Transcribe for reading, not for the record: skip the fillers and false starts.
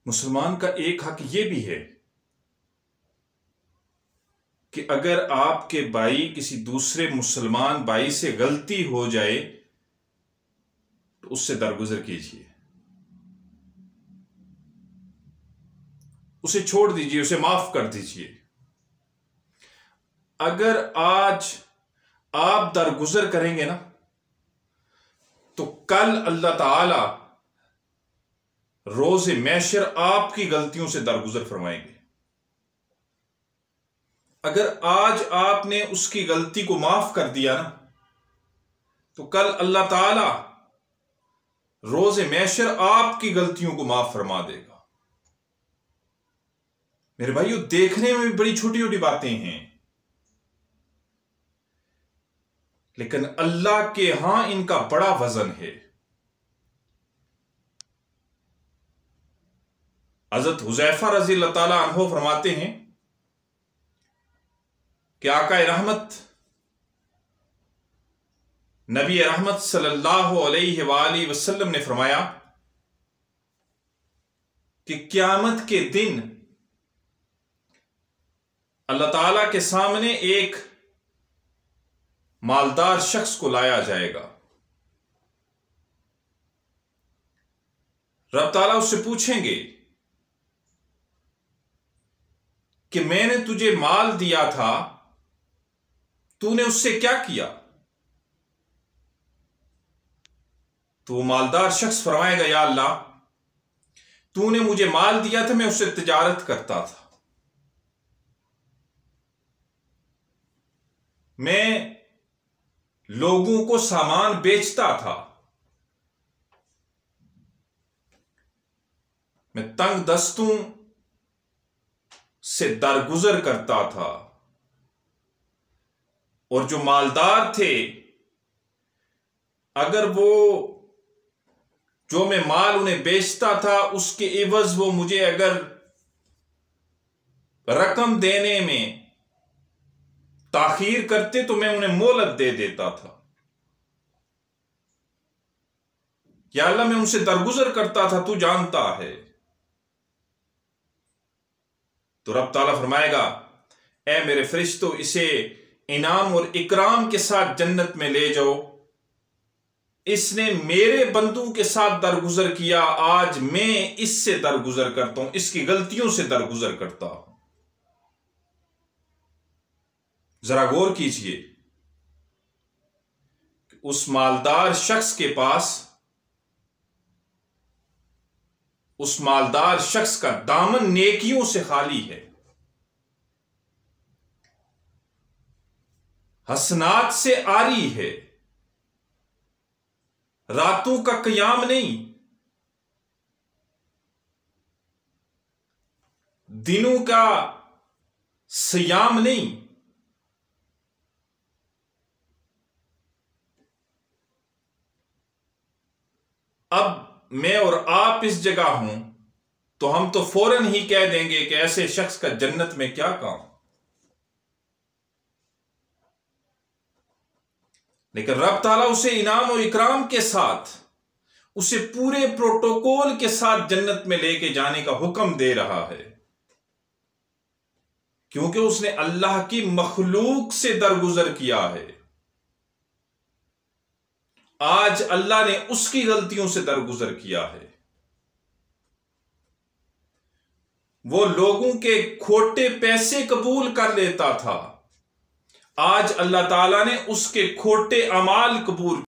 مسلمان کا ایک حق یہ بھی ہے کہ اگر آپ کے بھائی کسی دوسرے مسلمان بھائی سے غلطی ہو جائے تو اس سے درگزر کیجیے، اسے چھوڑ دیجیے، اسے معاف کر دیجیے۔ اگر آج آپ درگزر کریں گے نا تو کل اللہ تعالی روز محشر آپ کی غلطیوں سے درگزر فرمائیں گے۔ اگر آج آپ نے اس کی غلطی کو معاف کر دیا نا تو کل اللہ تعالی روز محشر آپ کی غلطیوں کو معاف فرما دے گا۔ میرے بھائیو، دیکھنے میں بھی بڑی چھوٹی چھوٹی باتیں ہیں، لیکن اللہ کے ہاں ان کا بڑا وزن ہے۔ حضرت حذیفہ رضی اللہ تعالی عنہ فرماتے ہیں کہ آقا رحمت نبی رحمت صلی اللہ علیہ وآلہ وسلم نے فرمایا کہ قیامت کے دن اللہ تعالی کے سامنے ایک مالدار شخص کو لایا جائے گا۔ رب تعالیٰ اس سے پوچھیں گے کہ میں نے تجھے مال دیا تھا، تو نے اس سے کیا کیا؟ تو وہ مالدار شخص فرمائے گا، یا اللہ، تو نے مجھے مال دیا تھا، میں اس سے تجارت کرتا تھا، میں لوگوں کو سامان بیچتا تھا، میں تنگ دستوں سے درگزر کرتا تھا، اور جو مالدار تھے اگر وہ جو میں مال انہیں بیچتا تھا اس کے عوض وہ مجھے اگر رقم دینے میں تاخیر کرتے تو میں انہیں مہلت دے دیتا تھا۔ یا اللہ، میں ان سے درگزر کرتا تھا، تو جانتا ہے۔ تو رب تعالیٰ فرمائے گا، اے میرے فرشتوں، اسے انعام اور اکرام کے ساتھ جنت میں لے جاؤ، اس نے میرے بندوں کے ساتھ درگزر کیا، آج میں اس سے درگزر کرتا ہوں، اس کی غلطیوں سے درگزر کرتا ہوں۔ ذرا غور کیجئے کہ اس مالدار شخص کے پاس، اس مالدار شخص کا دامن نیکیوں سے خالی ہے، حسنات سے عاری ہے، راتوں کا قیام نہیں، دنوں کا صیام نہیں، اب میں اور آپ اس جگہ ہوں تو ہم تو فوراً ہی کہہ دیں گے کہ ایسے شخص کا جنت میں کیا کام، لیکن رب تعالیٰ اسے انعام و اکرام کے ساتھ، اسے پورے پروٹوکول کے ساتھ جنت میں لے کے جانے کا حکم دے رہا ہے، کیونکہ اس نے اللہ کی مخلوق سے درگزر کیا ہے۔ آج اللہ نے اس کی غلطیوں سے درگزر کیا ہے، وہ لوگوں کے کھوٹے پیسے قبول کر لیتا تھا، آج اللہ تعالیٰ نے اس کے کھوٹے اعمال قبول